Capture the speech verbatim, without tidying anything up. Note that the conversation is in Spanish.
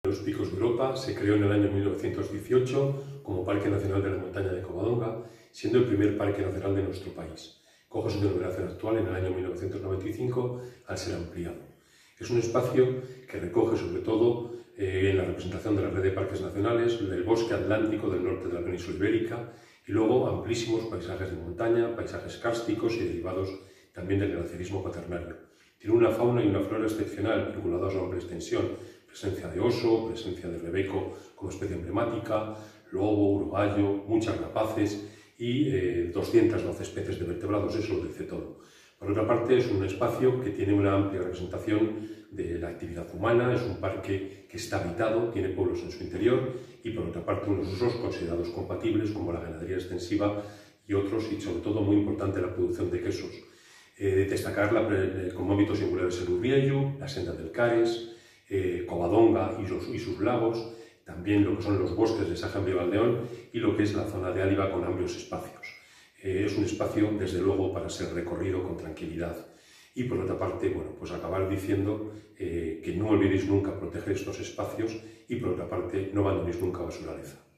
Los Picos de Europa se creó en el año mil novecientos dieciocho como Parque Nacional de la Montaña de Covadonga, siendo el primer parque nacional de nuestro país. Coge su denominación actual en el año mil novecientos noventa y cinco al ser ampliado. Es un espacio que recoge sobre todo eh, en la representación de la red de parques nacionales el bosque atlántico del norte de la península ibérica y luego amplísimos paisajes de montaña, paisajes kársticos y derivados también del glaciarismo cuaternario. Tiene una fauna y una flora excepcional vinculados a una amplia extensión, presencia de oso, presencia de rebeco como especie emblemática, lobo, urogallo, muchas rapaces y eh, doscientas doce especies de vertebrados, eso lo dice todo. Por otra parte, es un espacio que tiene una amplia representación de la actividad humana, es un parque que está habitado, tiene pueblos en su interior y por otra parte unos usos considerados compatibles como la ganadería extensiva y otros, y sobre todo muy importante la producción de quesos. Eh, destacar la, como ámbitos singulares el Urriellu, la senda del Cares, eh, Covadonga y, los, y sus lagos, también lo que son los bosques de Sajambre y Valdeón y lo que es la zona de Áliva con amplios espacios. Eh, es un espacio, desde luego, para ser recorrido con tranquilidad. Y por otra parte, bueno, pues acabar diciendo eh, que no olvidéis nunca proteger estos espacios y por otra parte no abandonéis nunca a Basuraleza.